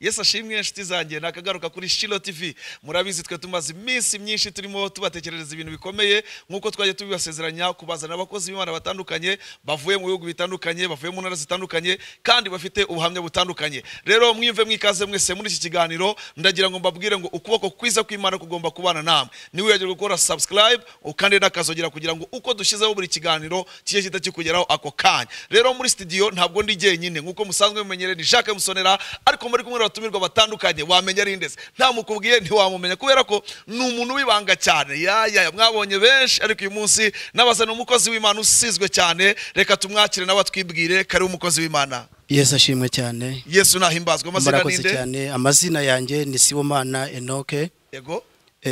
Yesu ashimwe inshuti zanjye nakagaruka kuri SHILOH TV. Murabizi twe tumaze iminsi myinshi turimo tubatekerereza ibintu bikomeye nkuko twaje tubibasezeranya kubazana abakozi b'Imana batandukanye bavuye mu bihugu bitandukanye, bavuye mu ntara zitandukanye kandi bafite ubuhamya butandukanye. Rero mwimve mwikaze mwese muri iki kiganiro, ndagira ngo mbabwire ngo ukuboko kwiza kw'Imana kugomba kubana namwe. Niwe yaje gukora subscribe ukande nakazogera kugira ngo uko dushizeho buri kiganiro kiye kitakigeraho ako kanya. Rero muri studio ntabwo ndi jyenyine nkuko musanzwe mumenyere ni Jacques Musonera, ariko muri kumwe n'abatumirwa batandukanye wamenya ari ndese nta mukubwiye ntiwamumenya kubera ko ni umuntu wibanga cyane. Ya mwabonye benshi, ariko uyu munsi nabazana umukozi w'Imana usizwe cyane. Reka tumwakire nawe twibwire kari umukozi w'Imana. Yesu ashimwe cyane. Yesu nahimbazwe. Amazina ninde? Cyane amazina yanjye ni Sibomana Enock. Yego.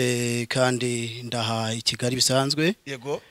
Kandi ndaha i Kigali bisanzwe. Yego.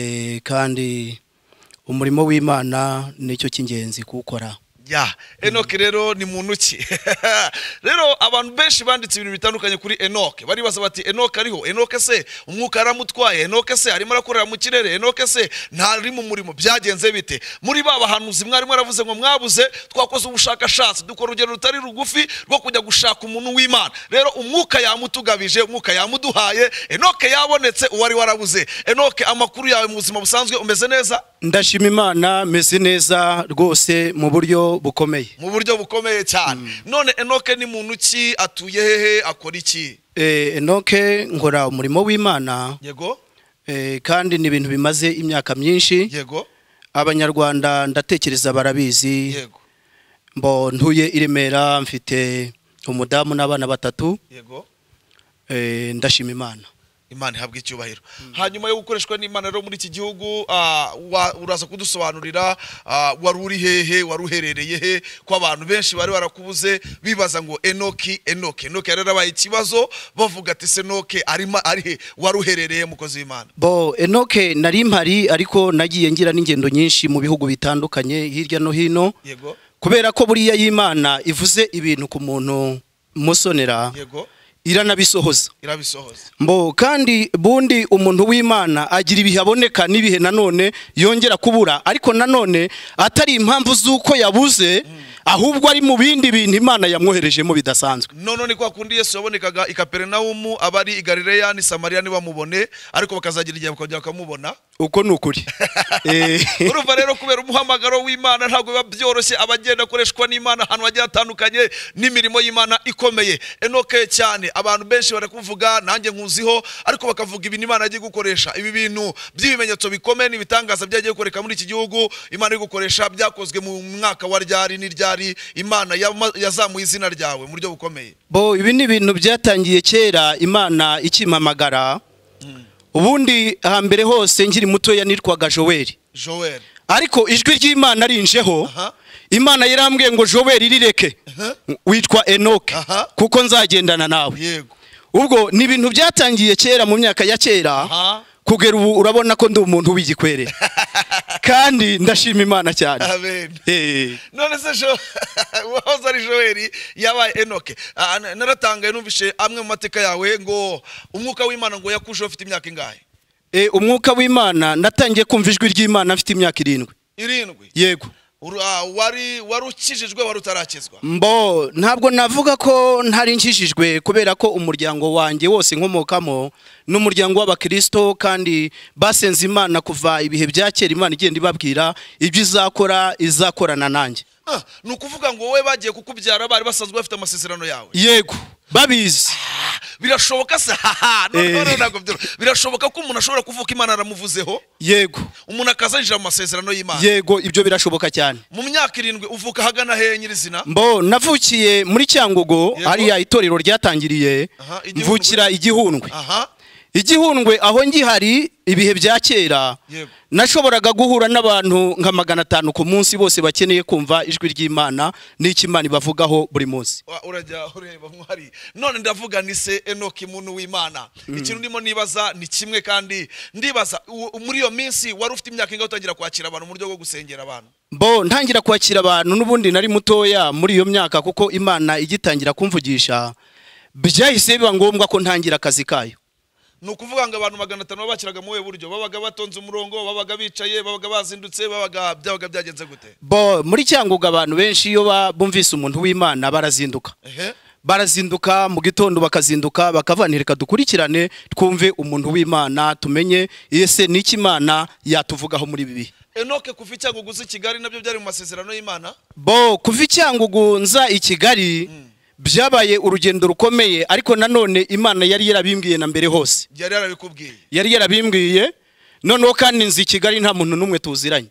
Kandi umurimo w'Imana nicyo cy'ingenzi kuwukora. Ya, Enock rero ni muntu ki? Rero abantu benshi banditse ibintu bitandukanye kuri Enock. Bari baza bati Enock ariho, Enock se umwuka aramutwaye, Enock se arimo arakorera mu kirere, Enock se ntari mu murimo, byagenze bite? Muri baba hanuzi mwarimo aravuze ngo mwabuze, twakoze ubushakashatsi dukora urugero rutari rugufi rwo kujya gushaka umuntu w'Imana. Rero umwuka yamutugabije, umwuka yamuduhaye, Enock yabonetse uwari warabuze. Enock, amakuru yawe mu buzima busanzwe umeze neza? Ndashima Imana, meze neza rwose mu buryo bukomeye. Mu buryo bukomeye cyane. None Enock ni muntu ki, atuye hehe, akora iki? Enock nkora umurimo w'Imana. Yego. Kandi ni ibintu bimaze imyaka myinshi. Yego. Abanyarwanda ndatekereza barabizi. Yego. Mbo ntuye i Remera, mfite umudamu n'abana batatu. Yego. Ndashima Imana. Imana ihabwe icyubahiro. Hanyuma yo gukoreshwa n'Imana rero muri iki gihugu, uraza kudusobanurira wari uri hehe, waruherereye he, ko abantu benshi bari barakubuze bibaza ngo Enock yarabaye ikibazo, bavuga ati se Enock ari he, waruherereye mukozi w'Imana? Bo Enock nari mpari, ariko nagiye ngira n'ingendo nyinshi mu bihugu bitandukanye hirya no hino. Yego. Kubera ko buriya y'Imana ivuze ibintu ku muntu Musonera. Yego. Iranabisohoza. Mbo kandi bundi umuntu w'Imana agira ibihe aboneka n'ibihe nanone yongera kubura, ariko nanone atari impamvu z'uko yabuze, ahubwo ari mu bindi bintu Imana yamwoherejemo bidasanzwe. None kwa kundi Yesu yabonekaga i Kaperinaumu, abari i Galileya ni Samariya ni bamubone, ariko bakazagira igihe bakajya bakamubona. Uko nukuri. Urumva rero kubera umuhamagaro w'Imana ntabwo biba byoroshye, abagenda akoreshwa n'Imana ahantu hagiye hatandukanye n'imirimo y'Imana ikomeye. Enock cyane abantu benshi barakuvuga, nanjye nkuziho, ariko bakavuga ibintu Imana yagiye gukoresha, ibi bintu by'ibimenyetso bikomeye n'ibitangaza byagiye gukoreka muri iki gihugu. Imana iri gukoresha byakozwe mu mwaka wa ryari n'iryari Imana yazamuye izina ryawe mu buryo bukomeye. Bo ibi ni ibintu byatangiye kera Imana ikimpamagara. Ubundi hambere hose nkiri mutoya nitwaga Joel. Ariko ijwi ry'Imana rinjeho, Imana yarambwiye ngo Joel irireke, witwa Enock kuko nzagendana nawe. Yego. Ubwo ni ibintu byatangiye kera mu myaka ya kera, kugera ubu urabona ko ndi umuntu w'igikwere. Kandi ndashima Imana cyane. Amen. None se wahoze ari Joel yabaye Enock. Naratangaye numvishe amwe mu mateka yawe ngo umwuka w'Imana ngo yakuje ufite imyaka ingahe? Umwuka w'Imana natangiye kumva ijwi ry'Imana afite imyaka 7. 7? Yego. Warukijijwe warutarakizwa? Mbo ntabwo navuga ko ntari nkijijwe, kubera ko umuryango wanjye wose nkomokamo n'umuryango w'Abakristo, kandi basenze Imana kuva ibihe bya kera. Imana igenda ibabwira ibyo izakorana nanjye. Ni ukuvuga ngo wowe bagiye kukubyara bari basanzwe bafite amasezerano yawe? Yego, babizi. Birashoboka se? Birashoboka ko umuntu ashobora kuvuka Imana aramuvuzeho? Yego. Umuntu akazinjira mu masezerano y'Imana? Yego, ibyo birashoboka cyane. Mu myaka 7 uvuka hagana he nyirizina? Mbo navukiye muri Cyangugu, hariya itorero ryatangiriye. Mvukira Igihundwe. Igihundwe aho ngihari ibihe bya kera. Nashoboraga guhura n'abantu nka 500 ku munsi, bose bakeneye kumva ijwi ry'Imana n'iki Imana bavugaho buri munsi. Urajya ureba mwari. None ndavuga ni se Enock muntu w'Imana. Ikintu ndimo nibaza ni kimwe, kandi ndibaza muri iyo minsi wari ufite imyaka ingahe utangira kwakira abantu mu buryo bwo gusengera abantu? Bo ntangira kwakira abantu n'ubundi nari mutoya muri iyo myaka, kuko Imana igitangira kumvugisha byahise biba ngombwa ko ntangira akazi kayo. nukuvuga ngo abantu 500 babakiraga mu buryo babaga batonze umurongo babaga bicaye babaga bazindutse babaga byagenze gute bo muri Cyangugu abantu benshi iyo bumvise umuntu w'Imana barazinduka barazinduka mu gitondo bakazinduka bakavanirika dukurikirane twumve umuntu w'Imana tumenye ese niki Imana yatuvugaho muri bibi Enock kuva Cyangugu uzi Kigali nabyo byari mu masezerano y'Imana bo kuva Cyangugu nza i Kigali byabaye urugendo rukomeye ariko nanone Imana yari yarabimbwiye na mbere hose yari yarabimbwiye noneho kandi nzi Kigali nta muntu numwe tuziranye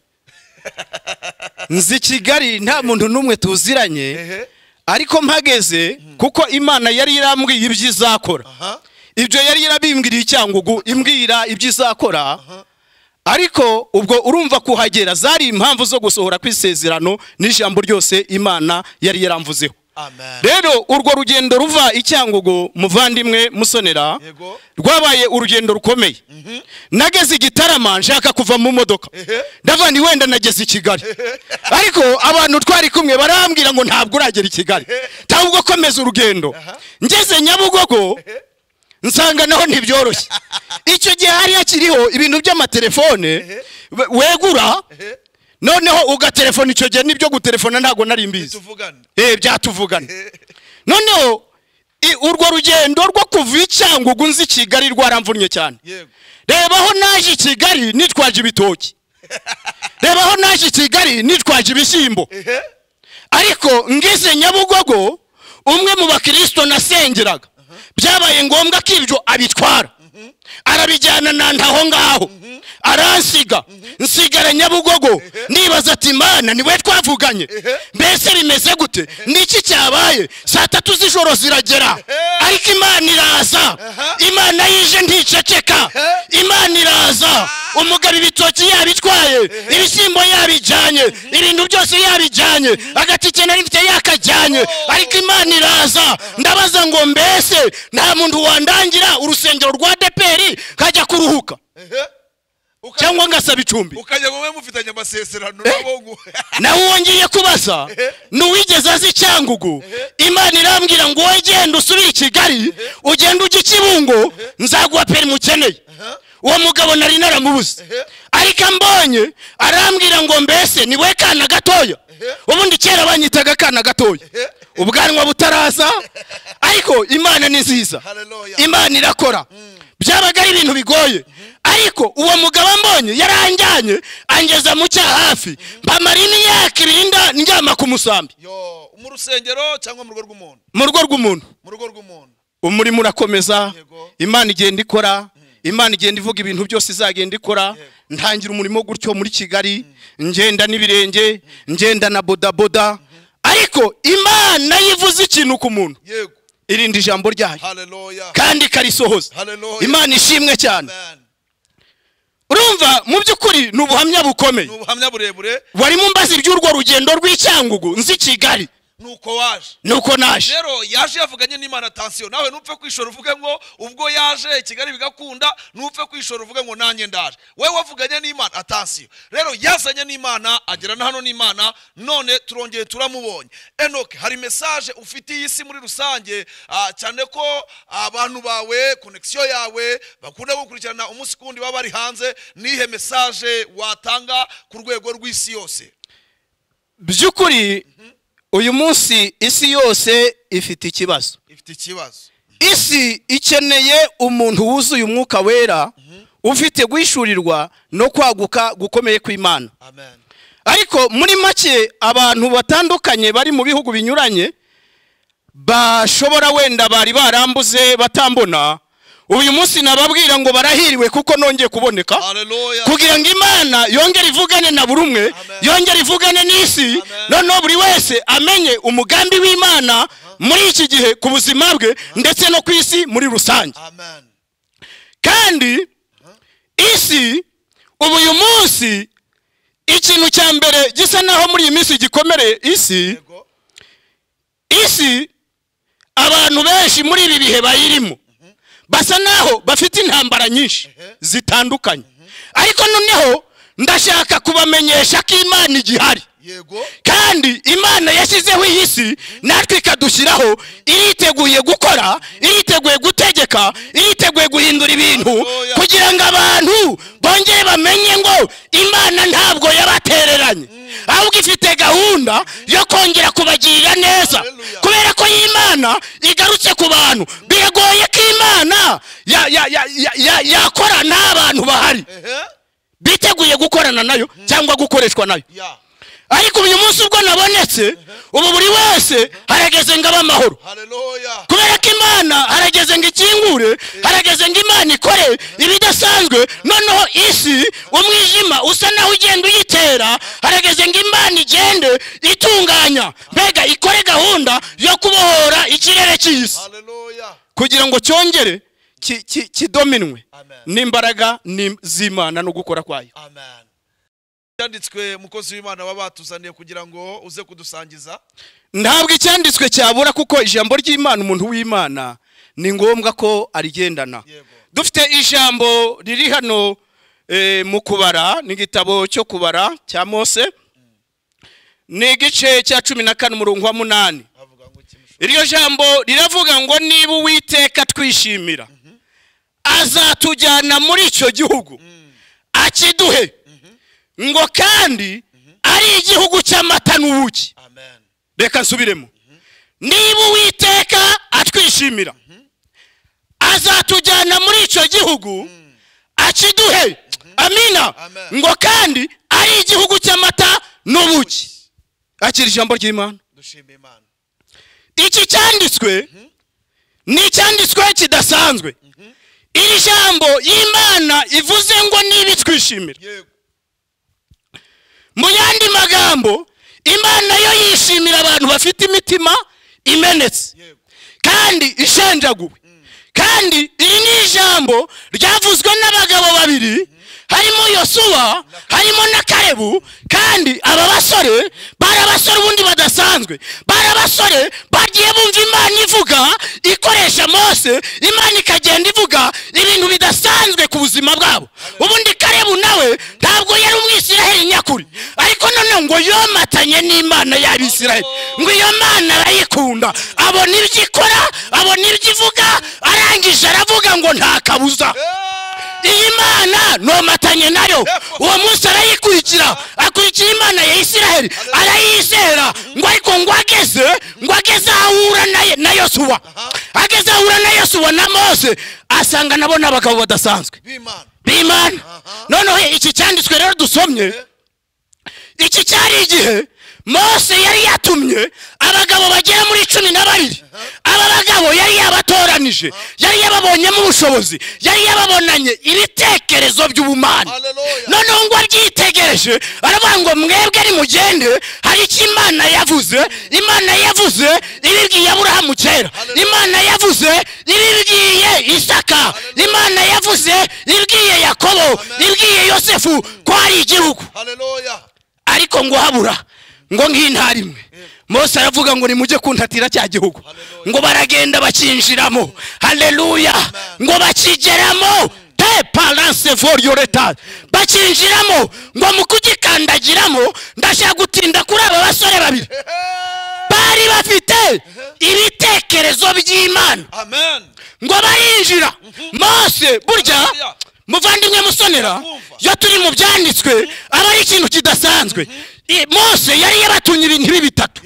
nzi Kigali nta muntu numwe tuziranye ariko mpageze kuko Imana yari yarambwiye ibyizakora ibyo yari yarabimbwiriye Cyangugu imbwira ibyizakora ariko ubwo urumva kuhagera zari impamvu zo gusohora kwisezerano n'ijambo ryose Imana yari yaramvuzeho rero urwo rugendo ruva i Cyangugu muvandimwe musonera rwabaye urugendo rukomeye nageze igitarama nshaka kuva mu modoka ndavani wenda nageze i Kigali ariko abantu twari kumwe barambwira ngo ntabwo uragera i Kigali ntabwo komeza urugendo ngeze Nyabugogo nsanga naho ntibyoroshye icyo gihe hari yakiriho ibintu by'amatelefone wegura noneho ugatelefona icyo gihe nibyo gutelefona ntago nari mbizi byatuvugana noneho urwo rugendo rwo kuva i Cyangugu nzi Kigali rwaramvunye cyane rebaho naje i Kigali nitwaje ibitoki rebaho naje i Kigali nitwaje ibishyimbo ariko ngize Nyabugogo umwe mu bakristo nasengeraga byabaye ngombwa ko ibyo abitwara arabijyana nantaho ngaho aransiga nsigara Nyabugogo nibaza ati Imana niwe twavuganye mbese bimeze gute niki cyabaye saa 3 z'ijoro ziragera ariko Imana iraza Imana yije nticeceka Imana iraza umugabo ibitoki yabitwaye ibishyimbo yabijyanye ibintu byose yabijyanye agatike nari mfite yakajyanye ariko Imana iraza ndabaza ngo mbese nta muntu wandangira urusengero rwa DPR kajya kuruhuka cyangwa ngasaba icumbi ukajya ngo mufitanye amasezerano nabo nawe wongeye kubaza nuwigeze azi Cyangugu Imana irambwira ngo wegenda usubire i Kigali ugenda ujye Kibungo nzaguha peri mukeneye uwo mugabo nari naramubuze ariko ambonye arambwira ngo mbese niwe kana gatoya ubundi kera banyitaga kana gatoya ubwanwa butaraza ariko Imana ni nziza Imana irakora byabaga ari ibintu bigoye ariko uwo mugabo ambonye yaranjyanye angeza mu cyahafi mpamara imyaka 2 njyama ku musambi mu rusengero cyangwa mu rugo rw'umuntu mu rugo rw'umuntu umurimo urakomeza Imana igenda ikora Imana igenda ivuga ibintu byose izagenda ikora ntangira umurimo gutyo muri Kigali ngenda n'ibirenge ngenda na bodaboda ariko Imana yivuze ikintu ku muntu irindi jambo ryayo kandi karisohoza Imana ishimwe cyane urumva mu byukuri nubuhamya bukomeye nubuhamya burebure warimo mbaza iby'urwo rugendo rw'Icyangugu nzi Kigali nuko naje rero yaje yavuganye n'Imana attention nawe nupfe kwishora uvuge ngo ubwo yaje Kigali bigakunda nupfe kwishora uvuge ngo nanye ndaje wewe wavuganye n'Imana attention rero yazanye n'Imana agera na hano n'Imana none turongeye turamubonye Enock hari message ufitiye isi muri rusange cyane ko abantu bawe connection yawe bakunda gukurikirana umunsi kundi baba bari hanze nihe message watanga ku rwego rw'isi yose byukuri uyu munsi isi yose ifite ikibazo isi ikeneye umuntu wuzuye umwuka wera ufite gwishurirwa no kwaguka gukomeye kw'Imana ariko muri make abantu batandukanye bari mu bihugu binyuranye bashobora wenda bari barambuze batambona uyu munsi nababwira ngo barahiriwe kuko nongeye kuboneka kugira ngo Imana yongere ivugane na buri umwe yongere ivugane n'isi none buri wese amenye umugambi w'Imana muri iki gihe ku buzima bwe ndetse no ku isi muri rusange kandi isi uyu munsi ikintu cya mbere gisa naho muri iyi minsi gikomereye isi abantu benshi muri ibi bihe bayirimo basa naho bafite intambara nyinshi zitandukanye ariko noneho ndashaka kubamenyesha ko Imana igihari kandi imana yashyizeho iyi si natwe ikadushyiraho iriteguye gukora, iriteguye gutegeka, iriteguye guhindura ibintu kugira ngo abantu bongere bamenye ngo imana ntabwo yabatereranye, ahubwo ifite gahunda yo kongera kubagirira neza. Kubera ko imana igarutse ku bantu, biragoye ko imana yakora n'abantu bahari biteguye gukorana nayo cyangwa gukoreshwa nayo. Ariko uyu munsi ubwo nabonetse, ubu buri wese harageze ngo abe amahoro, kubera ko imana harageze ngo ikingure, harageze ngo imana ikore ibidasanzwe. Noneho isi umwijima usa naho ugenda uyitera, harageze ngo imana igende itunganya, mbega ikore gahunda yo kubohora ikirere cy'isi kugira ngo cyongere kidominwe n'imbaraga z'Imana no gukora kwayo. Cyanditswe mukozi w'Imana wabatuzaniye kugira ngo uze kudusangiza. Ntabwo icyanditswe cyabura, kuko ijambo ry'Imana umuntu w'Imana ni ngombwa ko arigendana. Dufite ijambo riri hano mu kubara, ni igitabo cyo kubara cya Mose, ni igice cya 14 umurongo wa 8. Iryo jambo riravuga ngo niba Uwiteka twishimira azatujyana muri icyo gihugu akiduhe, ngo kandi ari igihugu cy'amata n'ubuki. Reka nsubiremo, niba Uwiteka atwishimira azatujyana muri icyo gihugu akiduhe, amina, ngo kandi ari igihugu cy'amata n'ubuki. Akira ijambo ry'Imana. Iki cyanditswe ni icyanditswe kidasanzwe. Iri jambo y'Imana ivuze ngo niba twishimira, mu yandi magambo Imana yo yishimira abantu bafite imitima imenetse kandi ishenjaguwe. Kandi iri ni ijambo ryavuzwe n'abagabo babiri, harimo Yosuwa, harimo na Kalebu. Kandi aba basore bari abasore ubundi badasanzwe, bari abasore bagiye bumva Imana ivuga, ikoresha Mose, Imana ikagenda ivuga ibintu bidasanzwe ku buzima bwabo. Ubundi Kalebu nawe ntabwo yari umwisiraheli nyakuri, ariko none ngo yomatanye n'Imana y'Abisiraheli, ngo iyo Mana arayikunda, abona ibyo ikora, abona ibyo ivuga, arangije aravuga ngo nta kabuza iyi Mana nomatanye nayo. Uwo munsi arayikurikira, akurikira Imana ya Isiraheli, arayizera. Ngo ariko ngo ageze ahura na Yosuwa, ageze ahura na Yosuwa na Mose, asanga nabo n'abagabo badasanzwe b'Imana. Noneho iki cyanditswe rero dusomye, iki cyari igihe Mose yari yatumye abagabo bagera muri 12. Aba bagabo yari yabatoranije, yari yababonyemo ubushobozi, yari yababonanye ibitekerezo by'ubumana. Noneho ngo aryitegereje aravuga ngo mwebwe ari mugende, hari icyo Imana yavuze. Imana yavuze ibibwiye Aburahamu kera, Imana yavuze ibibwiye Isaka, Imana yavuze ibibwiye Yakobo, ibibwiye Yosefu ko ari igihugu. Ariko ngo habura ngo nk'intari imwe. Mose aravuga ngo nimujye kuntatira cya gihugu. Ngo baragenda bakinjiramo, haleluya, ngo bakigeramo te balance for your etat, bakinjiramo. Ngo mukugikandagiramo, ndashaka gutinda kuri aba basore babiri bari bafite ibitekerezo by'Imana. Ngo barinjira. Mose burya muvandimwe musonera, yo turi mu byanditswe aba ari ikintu kidasanzwe. Mose yari yabatumye ibintu bitatu.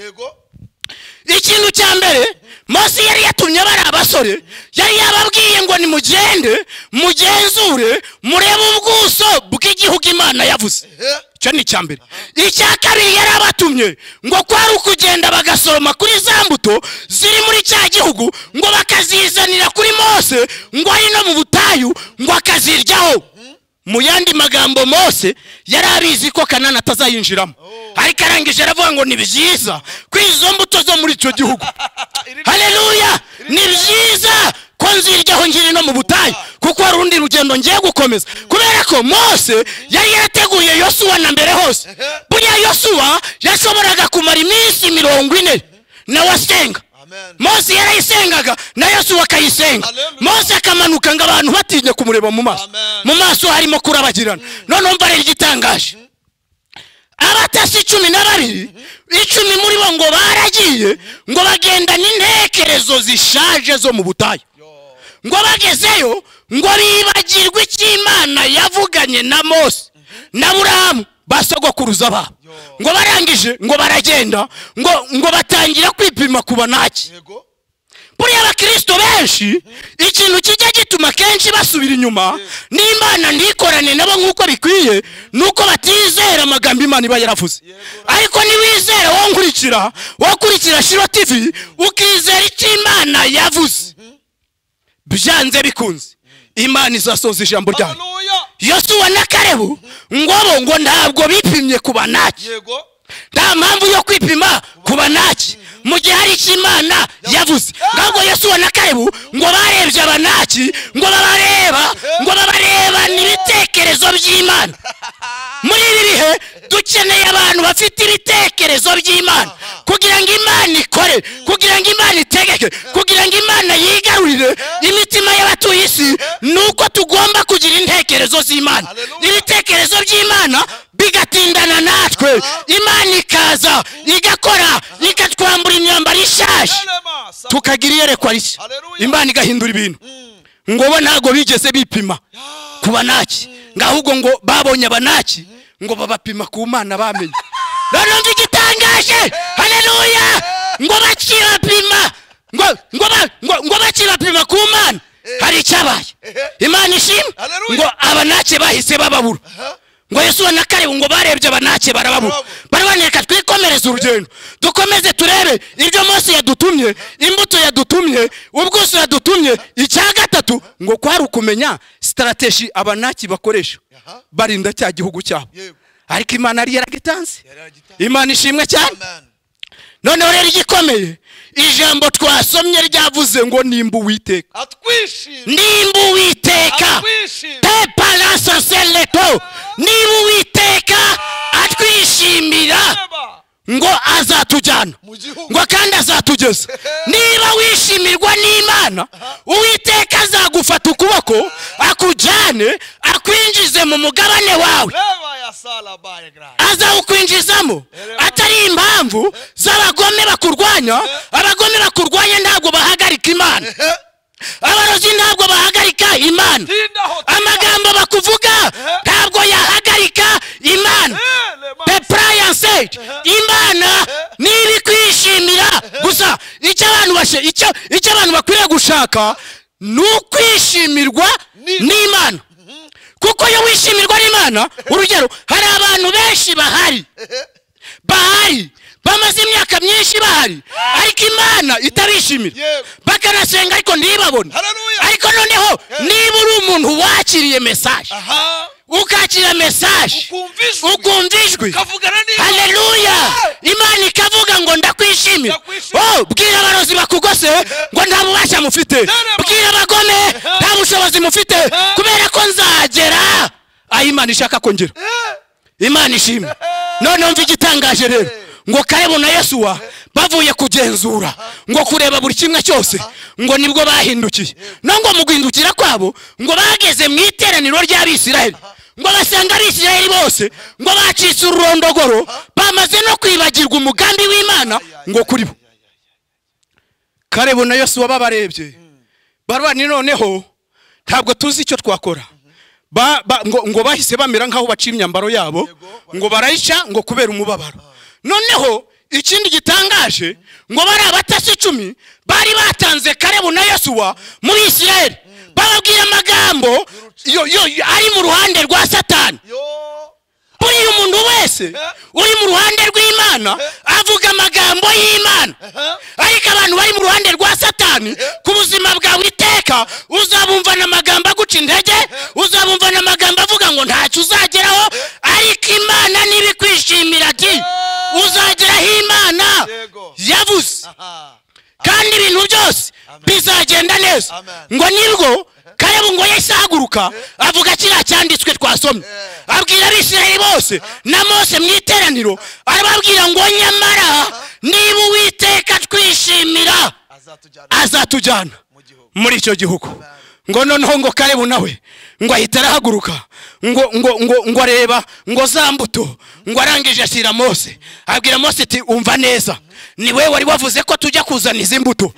Ikintu cya mbere, Mose yari yatumye bari abasore, yari yababwiye ngo nimugende mugenzure murebe ubwuso bw'igihugu Imana yavuze. Cyo ni cya mbere. Icya kabiri yari abatumye ngo kwari ukugenda bagasoroma kuri za mbuto ziri muri cya gihugu, ngo bakazizanira kuri Mose, ngo ari no mu butayu, ngo akaziryaho. Mu yandi magambo Mose yari abizi ko Kanani atazayinjiramo, ariko arangije aravuga ngo ni byiza ko izo mbuto zo muri icyo gihugu, haleluya, ni byiza ko nziryaho ngiri no mu butayu, kuko hari urundi rugendo ngiye gukomeza. Kubera ko Mose yari yateguye Yosuwa na mbere hose. Buriya Yosuwa yashoboraga kumara iminsi 40 nawe asenga. Mose yarayisengaga na Yosuwa akayisenga. Mose akamanuka ngo abantu batinye kumureba mu maso, mu maso harimo kurabagirana. None umva rero igitangaje, abatasi 12 10 muri bo ngo baragiye ngo bagenda n'intekerezo zishaje zo mu butayu ngo bagezeyo ngo bibagirwe cy'Imana yavuganye na Mose na Aburahamu basogokuruza babo ngo barangije ngo baragenda ngo batangira kwipima kuba naki. Buri abakristo benshi ikintu kijya gituma kenshi basubira inyuma n'Imana ndikorane nabo nkuko bikwiye nuko batizera amagambo Imana iba yaravuze. Ariko ni wizera wokurikira Shiloh TV ukizera icy'Imana yavuze, byanze bikunze Imana izasoza ijambo ryayo. Yosuwa na Kalebu ngo ntabwo bipimye kuba naki. Nta mpamvu yo kwipima kuba naki mu gihe hari Imana yavuze. Ntabwo Yosuwa na Kalebu ngo barebye abanaki ngo babareba n'ibitekerezo by'Imana. Muri ibi bihe dukeneye abantu bafite ibitekerezo by'Imana kugira ngo Imana ikore, kugira ngo Imana itegeke, kugira ngo Imana yigarurire imitima y'abatuye isi. Nuko tugomba kugira intekerezo z'Imana, ibitekerezo by'Imana bigatindana natwe. Imana ikaza igakora ikatwambura imyambaro ishaje tukagira iyerekwa rishya. Imana igahindura ibintu. Ngo bo ntago bigeze bipima kuba naki, ngahubwo ngo babonye abanaki ngo babapima ku Mana bamenye. None igitangaje, haleluya, ngo bakibapima ngo bakibapima ku Mana hari icyabaye. Imana ishimwe ngo abanaki bahise bababura. Ngo Yosuwa na Kalebu ngo barebye abanaki barababura. Barabaneka twikomereza urugendo dukomeze turebe ibyo Mose yadutumye, imbuto yadutumye, ubwuzu yadutumye. Icya gatatu ngo kwari ukumenya strategy abanaki bakoresha barinda cya gihugu cyabo. Ariko Imana ari yaragitanze. Imana ishimwe cyane. None rero igikomeye ijambo twasomye ryavuze ngo nimba Uwiteka atwishimira, nimba Uwiteka teparasa seleto, nimba Uwiteka atwishimira ngo azatujyana ngo kandi azatugeza. Niba wishimirwa n'Imana, Uwiteka azagufata ukuboko akujyane akwinjize mu mugabane wawe. Azawukwinjizamo atari impamvu z'abagome bakurwanya. Abagome bakurwanya ntabwo bahagarika Imana, abarozi ntabwo bahagarika Imana, amagambo bakuvuga ntabwo yahagarika Imana. The prayer said Imana niba kwishimira gusa. Icyo abantu bakwiriye gushaka ni ukwishimirwa n'Imana. Kuko iyo wishimirwa n'Imana, urugero hari abantu benshi bahari bamaze imyaka myinshi bahari ariko Imana itabishimira, bakanasenga ariko ntibabone. Ariko noneho niba uri umuntu wakiriye message, ukakira message, ukumvijwe, haleluya, Imana ikavuga ngo ndakwishimira. Bwira abarozi bakugose ngo nta bubasha mufite, bwira abagome nta bushobozi mufite, kubera ko nzagera aho Imana ishaka kongera. Imana ishimwe. None umva igitangaje rero, ngo Kalebu na Yosuwa bavuye kugenzura ngo kureba buri kimwe cyose, ngo nibwo bahindukiye. Ngo mu guhindukira kwabo ngo bageze mu iteraniro ry'Abisirayeli, ngo basanga Abisirayeli bose ngo bacitse ururondogoro, bamaze no kwibagirwa umugambi w'Imana ngo kuri bo. Kalebu na Yosuwa babarebye barwani, noneho ntabwo tuzi icyo twakora. Ngo bahise bamera nkaho baciye imyambaro yabo ngo barayica ngo kubera umubabaro. Noneho ikindi gitangaje ngo bari abatasi 10 bari batanze Kalebu na Yosuwa muri Isirayeli, bababwira amagambo ari mu ruhande rwa Satani. Buri umuntu wese uri mu ruhande rw'Imana avuga amagambo y'Imana, ariko abantu bari mu ruhande rwa Satani ku buzima bwawe iteka uzabumva n'amagambo aguca intege, uzabumva n'amagambo avuga ngo ntacyo uzageraho. Ariko Imana nibikwishimira ati uzageraho Imana yavuze, kandi ibintu byose bizagenda neza. Ngo nibwo Kalebu ngo yahise ahaguruka avuga kiriya cyanditswe twasomye, abwira Abisirayeli bose na Mose mu iteraniro, arababwira ngo nyamara niba Uwiteka twishimira azatujyana muri icyo gihugu. ngo noneho ngo Kalebu nawe ngo ahita arahaguruka ngo areba ngo za mbuto ngo arangije ashyira Mose abwira Mose ati umva neza ni wewe wari wavuze ko tujya kuzana izi mbuto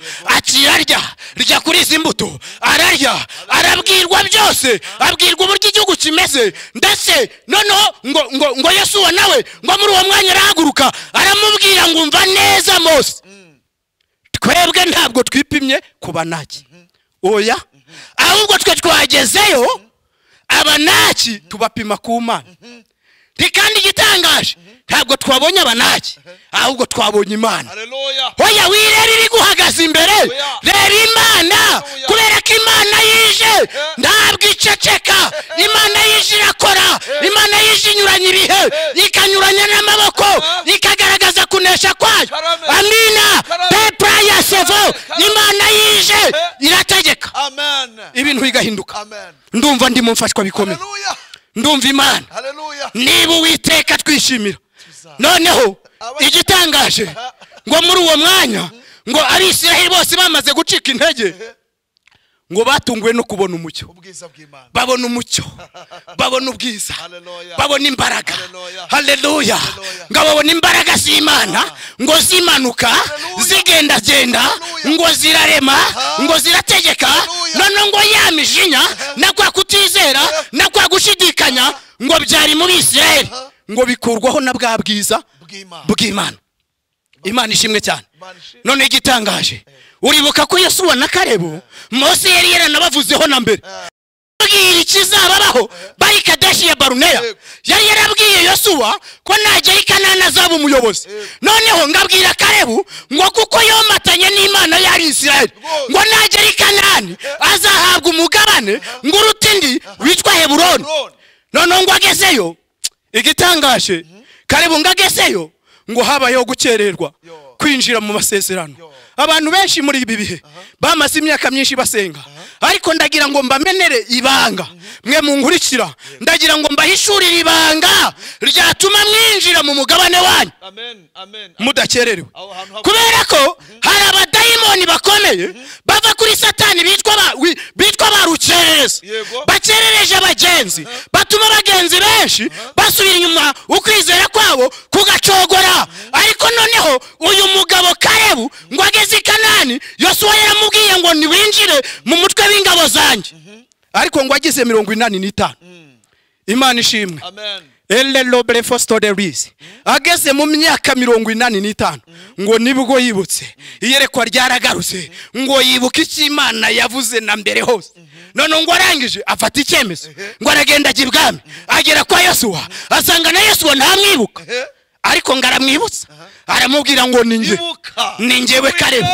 rya kuri izi mbuto ararya arabwirwa byose abwirwa uburyo igihugu kimeze ndetse noneho ngo Yesuwa nawe ngo muri uwo mwanya arahaguruka aramubwira ngo umva neza Mose twebwe ntabwo twipimye kubanaki oya ahubwo twe twagezeyo abanaki tubapima ku Mana kandi gitangaje ntabwo twabonye abanaki ahubwo twabonye Imana hoya wireba ibiguhagaze imbere reba Imana kubera ko Imana yije ntabwo iceceka Imana yije irakora Imana yije inyuranye ibihe ikanyuranya n'amaboko ikagaragaza kunesha kwayo amina pepra ya sevo Imana yije irategeka ibintu bigahinduka ndumva ndi mumfashwa bikomeye ndumva Imana niba Uwiteka twishimira noneho igitangaje ngo muri uwo mwanya ngo Abisiraheli bose bamaze gucika intege ngo batunguwe no kubona umucyo babona umucyo babona ubwiza babona imbaraga haleluya ngo babona imbaraga z'Imana ngo zimanuka zigenda ngo zirarema ngo zirategeka none ngo yamijinya nakwa kutizera nakwa gushidikanya ngo byari mu Bisiraheli ngo bikurwaho na bwa bwiza bw'Imana Imana ishimwe cyane none igitangaje uribuka ko Yesuwa na Kalebu Mose yari yaranabavuzeho na mbere abwira ikizababaho bari Kadeshi ya Baruneya yari yarabwiye Yesuwa ko najya i Kanani azaba umuyobozi noneho ngabwira Kalebu ngo kuko yomatanye n'Imana yari Isiraheli ngo najya i Kanani azahabwa umugabane ngo urutindi witwa Heburoni noneho ngo agezeyo igitangaje Kalebu ngagezeyo ngo habayeho gukererwa kwinjira mu masezerano abantu benshi muri ibi bihe bamaze imyaka myinshi basenga ariko ndagira ngo mbamenere ibanga mwe munkurikira ndagira ngo mbahishurire ibanga ryatuma mwinjira mu mugabane wanyu mudakererewe kubera ko hari abadayimoni bakomeye bava kuri Satani bitwa barukereza bakerereje abagenzi batuma abagenzi benshi basubira inyuma ukwizera kwabo kugacogora ariko noneho uyu mugabo Kalebu ngo ageze i Kanani Yosuwa yaramubwiye ngo niwinjire mu mutwe w'ingabo zanjye ariko ngo agize 85 Imana ishimwe Elelobere fostoderis ageze mu myaka 85 ngo nibwo yibutse iyerekwa ryaragarutse ngo yibuka iki Imana yavuze na mbere hose none ngo arangije afata icyemezo ngo aragenda ajibwami agera kwa Yesuwa asanga na Yesuwa ntamwibuka ariko ngaramwibutsa aramubwira ngo ninjyewe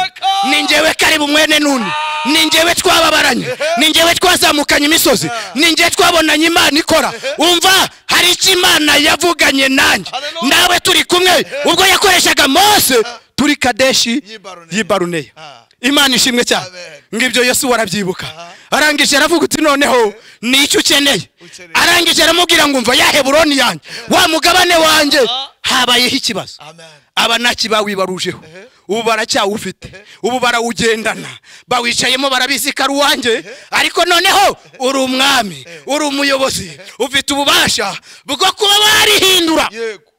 Kalebu mwene Nuni ninjyewe twababaranye ninjyewe twazamukanye imisozi ninjyewe twabonanye Imana ikora umva hari iki Imana yavuganye nanjye nawe turi kumwe ubwo yakoreshaga Mose turi Kadeshi y'Ibaruneya Imana ishimwe cyane ngibyo Yesu warabyibuka arangije aravuga uti noneho ni icyo ukeneye arangije aramubwira ngo umva ya Heburoni yanjye wa mugabane wanjye habayeho ikibazo abanaki bawibarujeho ubu baracyawufite ubu barawugendana bawicayemo barabizi ko ari uwanjye ariko noneho uri umwami uri umuyobozi ufite ububasha bwo kuba warihindura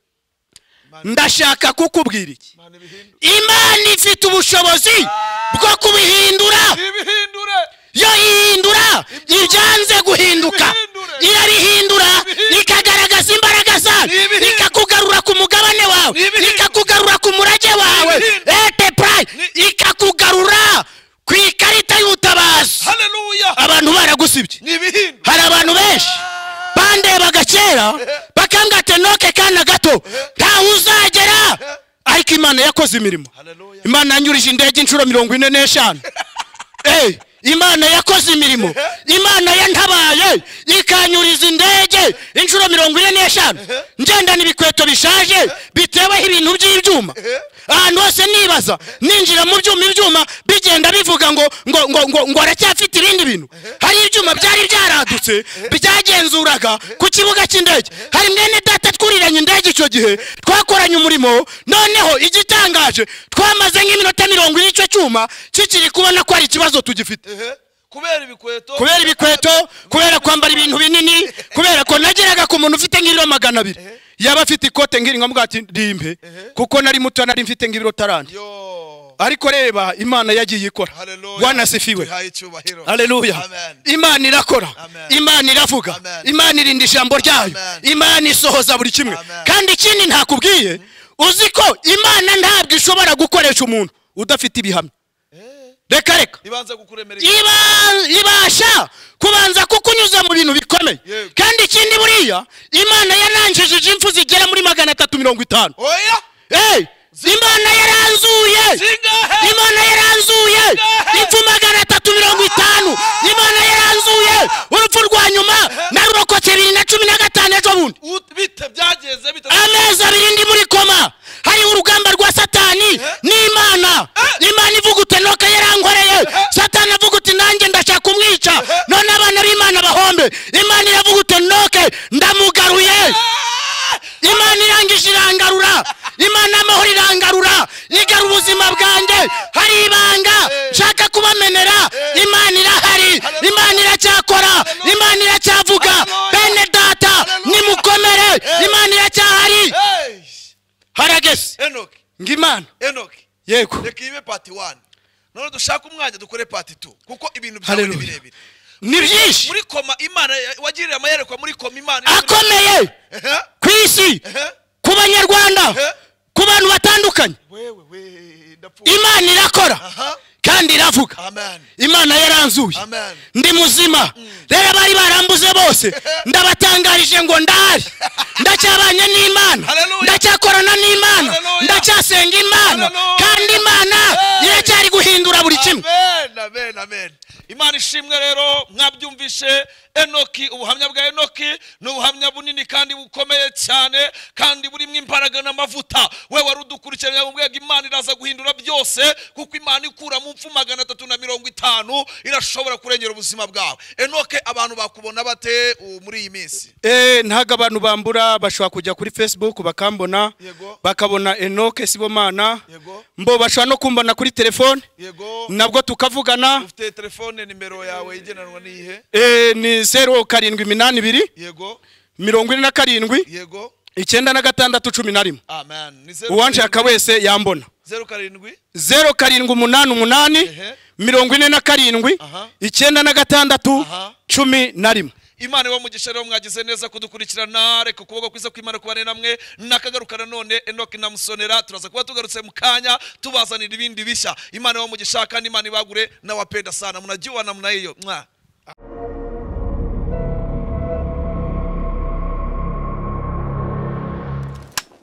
ndashaka kukubwira iki Imana ifite ubushobozi bwo kubihindura yo ihindura ibyanze guhinduka irabihindura ikagaragaza imbaraga zayo ikakugarura ku mugabane wawe ikakugarura ku murage wawe ikakugarura ku ikarita y'ubutabazi abantu baragusibye hari abantu benshi bandebaga kera bakambwate Enock kana gato nta uzagera ariko Imana yakoze imirimo Imana yanyurije indege inshuro 45 Imana yakoze imirimo Imana yantabaye ikanyuriza indege inshuro 45 ngendana ibikweto bishaje biteweho ibintu by'ibyuma ahantu hose nibaza ninjira mu byuma bigenda bivuga ngo aracyafite ibindi bintu hari ibyuma byari byaradutse byagenzuraga ku kibuga cy'indege hari mwene data twuriranye indege icyo gihe twakoranye umurimo noneho igitangaje twamaze nk'iminota 20 icyo cyuma kikiri kubona ko ari ikibazo tugifite kubera ibikweto kubera kwambara ibintu binini kubera ko nageraga ku muntu ufite ngiro 200 yaba afite ikote ngiri nkamuga ati ndimpe kuko nari muto nari mfite ngiro tarandi ariko reba Imana yagiye ikora Bwana sifiwe haleluya Imana irakora Imana iravuga Imana irinda ijambo ryayo Imana isohoza buri kimwe kandi ikindi ntakubwiye uziko Imana ntabwo ishobora gukoresha umuntu udafite ibihamya reka ibasha kubanza kukunyuza mu bintu bikomeye kandi ikindi buriya Imana yananjije impfu zigera muri 350 Imana yaranzuye impfu 350 Imana yaranzuye urupfu rwa nyuma narurokotse 2015 ejo bundi bite byageze bite amezi 2 ndi muri koma hari urugamba rwa Satani n'Imana ivuga uti Enock yarankoreye Satani avuga uti nanjye ndashaka kumwica none abana b'Imana bahombe Imana iravuga uti Enock ndamugaruye Imana irangije irangarura Imana amahoro irangarura igara ubuzima bwanjye hari ibanga nshaka kubamenera Imana irahari Imana iracyakora Imana iracyavuga bene data nimukomere Imana iracyahari haragese ngimana yego reka ibe part 1 none dushaka umwanya dukore part 2 kuko ibintu byawe ni birebire ni byinshi muri koma Imana wagirira amayerekwa muri koma Imana akomeye kwisi ku banyarwanda ku bantu batandukanye Imana irakora kandi iravuga Imana yaranzuye ndi muzima rero bari barambuze bose ndabatangarije ngo ndari ndacyabanye n'Imana ndacyakorana n'Imana ndacyasenga Imana kandi Imana iracyari guhindura buri kimwe amen Imana ishimwe rero mwabyumvishe Enock ubuhamya bwa Enock n'ubuhamya bunini kandi bukomeye cyane kandi burimo imbaraga n'amavuta we warudukurikiranye mu bwego Imana iraza guhindura byose kuko Imana ikura mu mpfu 350 irashobora kurengera ubuzima bwawe Enock abantu bakubona bate muri iyi minsi ntaga abantu bambura bashobora kujya kuri Facebook bakambona bakabona Enock Sibomana mbo bashobora no kumbona kuri telefone nabwo tukavugana ufite telefone nimero yawe igenanwa nihe ni 0782 47 9611 amen uwanshaka wese yambona 0788 47 9611 Imana wa mugisha rero mwagize neza kudukurikirana reka kuboko kwiza kw'Imana kubane namwe nakagarukana none Enock namusonera turaza kuba tugarutse mu kanya tubazanira ibindi bishya Imana wa mugisha kandi Imana ibagure na wapenda sana mnajiwa namna hiyo